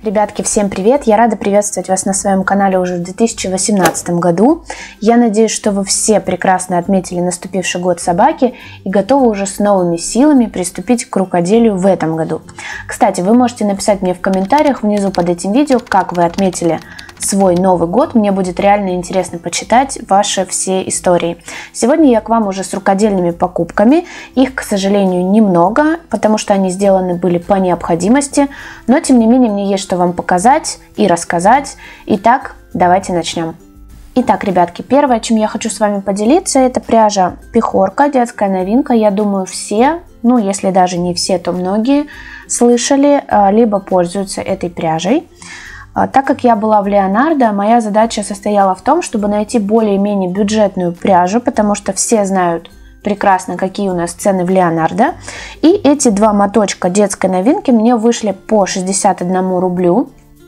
Ребятки, всем привет! Я рада приветствовать вас на своем канале уже в 2018 году. Я надеюсь, что вы все прекрасно отметили наступивший год собаки и готовы уже с новыми силами приступить к рукоделию в этом году. Кстати, вы можете написать мне в комментариях внизу под этим видео, как вы отметили свой Новый год. Мне будет реально интересно почитать ваши все истории. Сегодня я к вам уже с рукодельными покупками. Их, к сожалению, немного, потому что они сделаны были по необходимости. Но, тем не менее, мне есть что вам показать и рассказать. Итак, давайте начнем. Итак, ребятки, первое, чем я хочу с вами поделиться, это пряжа Пехорка, детская новинка. Я думаю, все, ну если даже не все, то многие слышали, либо пользуются этой пряжей. Так как я была в Леонардо, моя задача состояла в том, чтобы найти более-менее бюджетную пряжу, потому что все знают прекрасно, какие у нас цены в Леонардо. И эти два моточка детской новинки мне вышли по 61 рублю.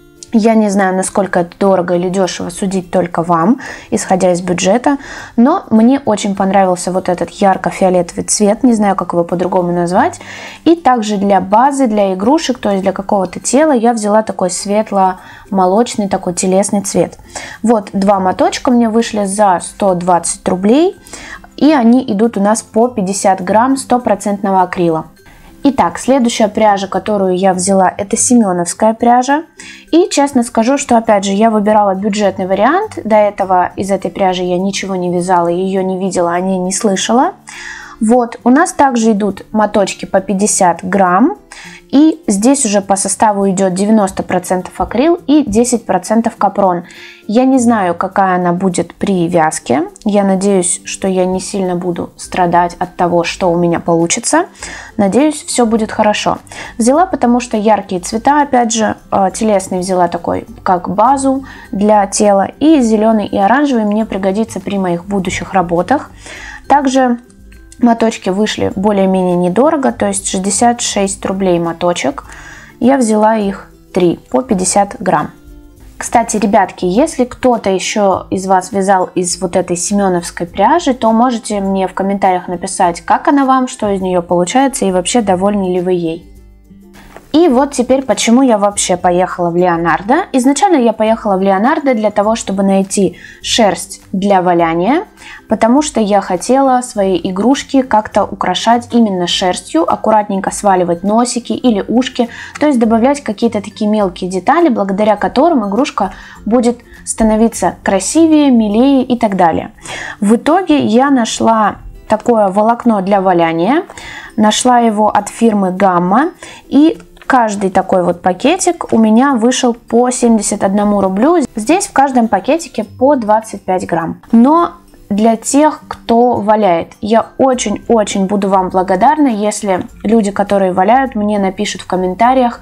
Я не знаю, насколько это дорого или дешево, судить только вам, исходя из бюджета. Но мне очень понравился вот этот ярко-фиолетовый цвет, не знаю, как его по-другому назвать. И также для базы, для игрушек, то есть для какого-то тела, я взяла такой светло-молочный, такой телесный цвет. Вот два моточка мне вышли за 120 рублей. И они идут у нас по 50 грамм 100% акрила. Итак, следующая пряжа, которую я взяла, это семеновская пряжа. И честно скажу, что опять же я выбирала бюджетный вариант. До этого из этой пряжи я ничего не вязала, ее не видела, о ней не слышала. Вот, у нас также идут моточки по 50 грамм. И здесь уже по составу идет 90% акрил и 10% капрон. Я не знаю, какая она будет при вязке. Я надеюсь, что я не сильно буду страдать от того, что у меня получится. Надеюсь, все будет хорошо. Взяла, потому что яркие цвета, опять же, телесный взяла такой, как базу для тела. И зеленый и оранжевый мне пригодится при моих будущих работах. Также моточки вышли более-менее недорого, то есть 66 рублей моточек. Я взяла их 3 по 50 грамм. Кстати, ребятки, если кто-то еще из вас вязал из вот этой семеновской пряжи, то можете мне в комментариях написать, как она вам, что из нее получается и вообще довольны ли вы ей. И вот теперь, почему я вообще поехала в Леонардо. Изначально я поехала в Леонардо для того, чтобы найти шерсть для валяния, потому что я хотела свои игрушки как-то украшать именно шерстью, аккуратненько сваливать носики или ушки, то есть добавлять какие-то такие мелкие детали, благодаря которым игрушка будет становиться красивее, милее и так далее. В итоге я нашла такое волокно для валяния, нашла его от фирмы Gamma, и каждый такой вот пакетик у меня вышел по 71 рублю. Здесь в каждом пакетике по 25 грамм. Но для тех, кто валяет, я очень-очень буду вам благодарна, если люди, которые валяют, мне напишут в комментариях,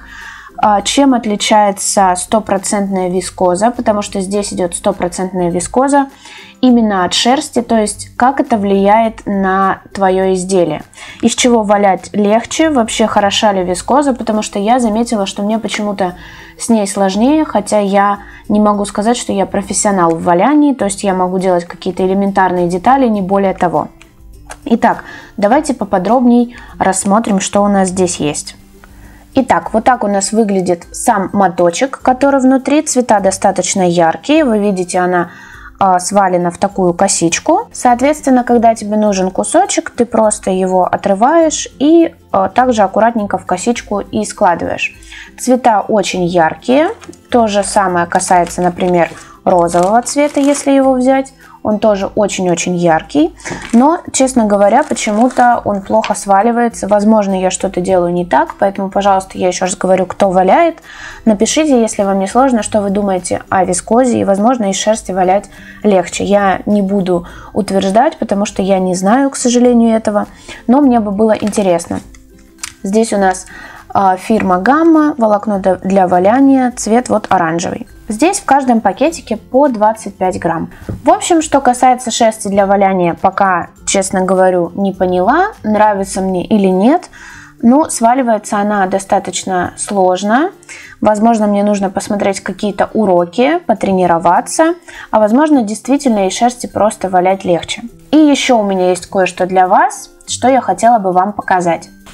чем отличается стопроцентная вискоза, потому что здесь идет стопроцентная вискоза именно от шерсти, то есть как это влияет на твое изделие. Из чего валять легче, вообще хороша ли вискоза, потому что я заметила, что мне почему-то с ней сложнее, хотя я не могу сказать, что я профессионал в валянии, то есть я могу делать какие-то элементарные детали, не более того. Итак, давайте поподробнее рассмотрим, что у нас здесь есть. Итак, вот так у нас выглядит сам моточек, который внутри. Цвета достаточно яркие. Вы видите, она свалена в такую косичку. Соответственно, когда тебе нужен кусочек, ты просто его отрываешь и также аккуратненько в косичку и складываешь. Цвета очень яркие. То же самое касается, например, розового цвета, если его взять. Он тоже очень-очень яркий, но, честно говоря, почему-то он плохо сваливается. Возможно, я что-то делаю не так, поэтому, пожалуйста, я еще раз говорю, кто валяет, напишите, если вам не сложно, что вы думаете о вискозе, и, возможно, из шерсти валять легче. Я не буду утверждать, потому что я не знаю, к сожалению, этого, но мне бы было интересно. Здесь у нас фирма Gamma, волокно для валяния, цвет вот оранжевый. Здесь в каждом пакетике по 25 грамм. В общем, что касается шерсти для валяния, пока, честно говорю, не поняла, нравится мне или нет. Но сваливается она достаточно сложно. Возможно, мне нужно посмотреть какие-то уроки, потренироваться. А возможно, действительно из шерсти просто валять легче. И еще у меня есть кое-что для вас, что я хотела бы вам показать.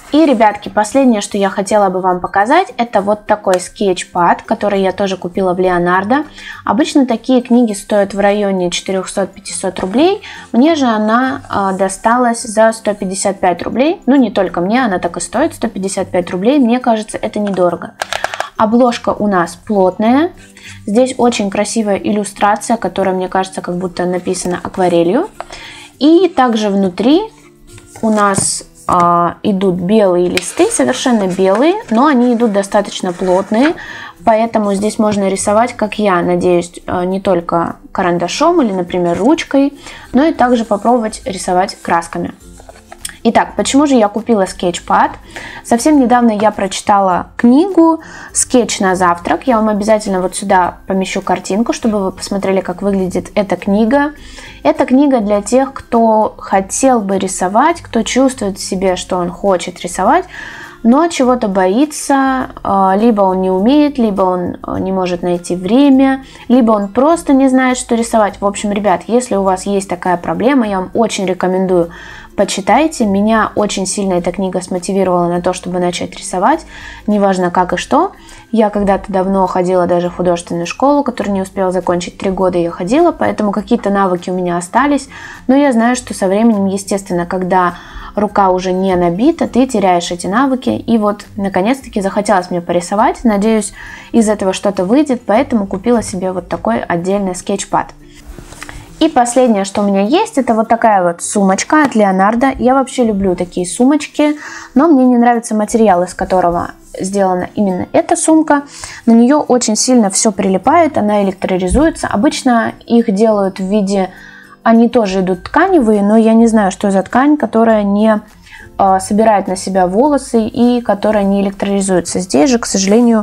И, ребятки, последнее, что я хотела бы вам показать, это вот такой скетчпад, который я тоже купила в Леонардо. Обычно такие книги стоят в районе 400-500 рублей. Мне же она досталась за 155 рублей. Ну, не только мне, она так и стоит, 155 рублей. Мне кажется, это недорого. Обложка у нас плотная. Здесь очень красивая иллюстрация, которая, мне кажется, как будто написана акварелью. И также внутри у нас идут белые листы, совершенно белые, но они идут достаточно плотные, поэтому здесь можно рисовать, как я надеюсь, не только карандашом или, например, ручкой, но и также попробовать рисовать красками. Итак, почему же я купила скетчпад? Совсем недавно я прочитала книгу «Скетч на завтрак». Я вам обязательно вот сюда помещу картинку, чтобы вы посмотрели, как выглядит эта книга. Это книга для тех, кто хотел бы рисовать, кто чувствует в себе, что он хочет рисовать, но чего-то боится, либо он не умеет, либо он не может найти время, либо он просто не знает, что рисовать. В общем, ребят, если у вас есть такая проблема, я вам очень рекомендую, почитайте. Меня очень сильно эта книга смотивировала на то, чтобы начать рисовать, неважно как и что. Я когда-то давно ходила даже в художественную школу, которую не успела закончить, 3 года я ходила, поэтому какие-то навыки у меня остались, но я знаю, что со временем, естественно, когда рука уже не набита, ты теряешь эти навыки. И вот, наконец-таки, захотелось мне порисовать. Надеюсь, из этого что-то выйдет, поэтому купила себе вот такой отдельный скетчпад. И последнее, что у меня есть, это вот такая вот сумочка от Леонардо. Я вообще люблю такие сумочки, но мне не нравится материал, из которого сделана именно эта сумка. На нее очень сильно все прилипает, она электроризуется. Обычно их делают в виде... Они тоже идут тканевые, но я не знаю, что за ткань, которая не собирает на себя волосы и которая не электролизуется. Здесь же, к сожалению,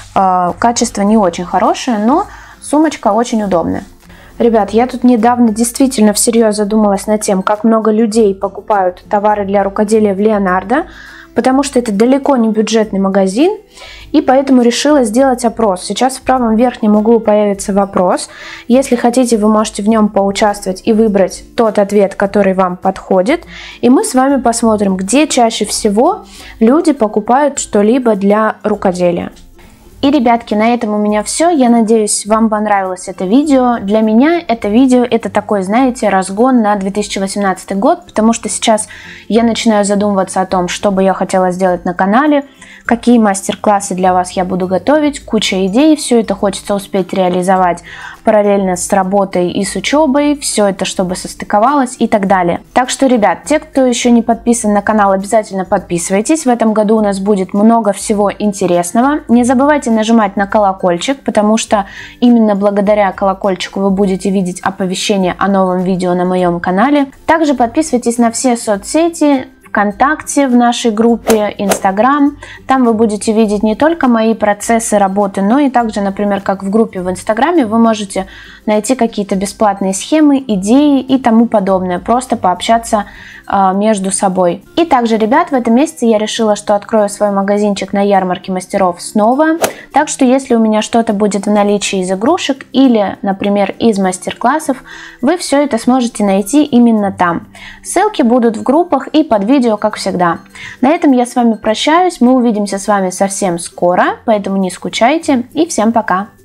качество не очень хорошее, но сумочка очень удобная. Ребят, я тут недавно действительно всерьез задумалась над тем, как много людей покупают товары для рукоделия в Леонардо, потому что это далеко не бюджетный магазин, и поэтому решила сделать опрос. Сейчас в правом верхнем углу появится вопрос. Если хотите, вы можете в нем поучаствовать и выбрать тот ответ, который вам подходит. И мы с вами посмотрим, где чаще всего люди покупают что-либо для рукоделия. И, ребятки, на этом у меня все. Я надеюсь, вам понравилось это видео. Для меня это видео, это такой, знаете, разгон на 2018 год, потому что сейчас я начинаю задумываться о том, что бы я хотела сделать на канале, какие мастер-классы для вас я буду готовить, куча идей, все это хочется успеть реализовать параллельно с работой и с учебой, все это чтобы состыковалось и так далее. Так что, ребят, те, кто еще не подписан на канал, обязательно подписывайтесь. В этом году у нас будет много всего интересного. Не забывайте нажимать на колокольчик, потому что именно благодаря колокольчику вы будете видеть оповещение о новом видео на моем канале. Также подписывайтесь на все соцсети, ВКонтакте, в нашей группе, Инстаграм. Там вы будете видеть не только мои процессы работы, но и также, например, как в группе в Инстаграме, вы можете найти какие-то бесплатные схемы, идеи и тому подобное. Просто пообщаться между собой. И также, ребят, в этом месяце я решила, что открою свой магазинчик на ярмарке мастеров снова. Так что, если у меня что-то будет в наличии из игрушек или, например, из мастер-классов, вы все это сможете найти именно там. Ссылки будут в группах и под видео, как всегда. На этом я с вами прощаюсь. Мы увидимся с вами совсем скоро, поэтому не скучайте и всем пока!